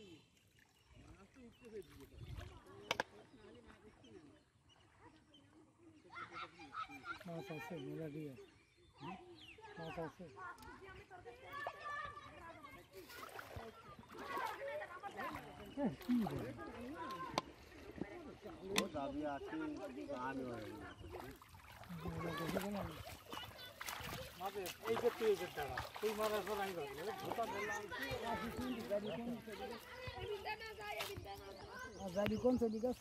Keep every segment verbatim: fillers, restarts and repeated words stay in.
মাছ আছে মেলা দিয়ে মাছ আছে ও দাবি আছে আমি মাঝে এই যে তুই যে দাঁড়া তুই মারার পর আমি ভাবলে ভোটা বললাম গাড়ি কোন চলি গেছে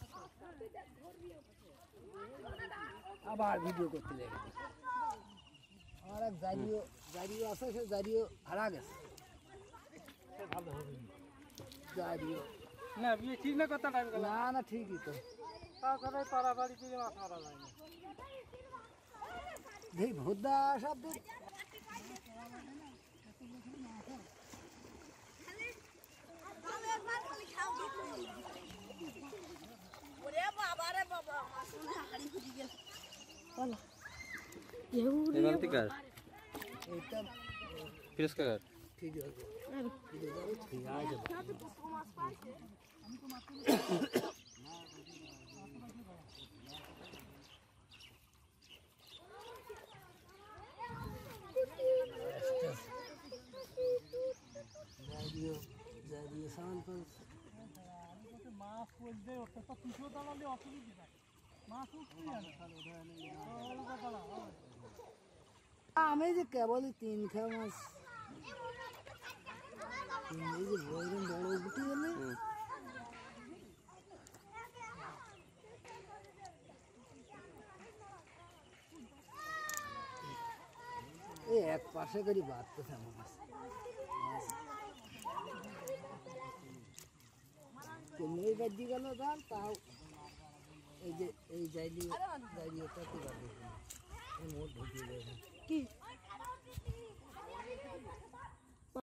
আবার ভিডিও করতে লেগে আর এক জারিও জারিও আছে সে জারিও হারা গেছে ভালো হবে জারিও না বিয়ে ঠিক না কথা টাইম না না ঠিকই তো তাছাড়া পাড়াবাড়ি থেকে মাছ মারা যায় না দেখ ভোদা সব দেখ ঠিক আছে মাছ বলতে ওটা তো পিছু দাঁড়ালে অসুবিধা মাছ আমি যে কেবলই তিন খা মাছ এই যে বড় বড় গুটি গেলে এই এক পাশে করে বাঁধতেছে আমার মাছ নেই বাজি গেল তার তাও এই যে এই জাইলি জাইলিটা কি বাদ মোট ঢুকিয়ে দেয় কি